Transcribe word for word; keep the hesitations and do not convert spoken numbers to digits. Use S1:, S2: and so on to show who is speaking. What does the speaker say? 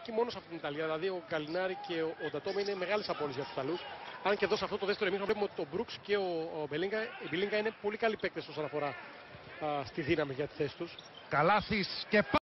S1: όχι μόνο σε αυτήν την Ιταλία. Δηλαδή ο Γκαλινάρη και ο, ο Ντατόμε είναι μεγάλες απώλειες για τους Ιταλούς. Αν και εδώ σε αυτό το δεύτερο ημίχρονο βλέπουμε ότι ο Μπρουξ και ο, ο Μπελίγκα, η Μπελίγκα είναι πολύ καλοί παίκτες όσον αφορά α, στη δύναμη για τη θέση τους.
S2: Καλάθης και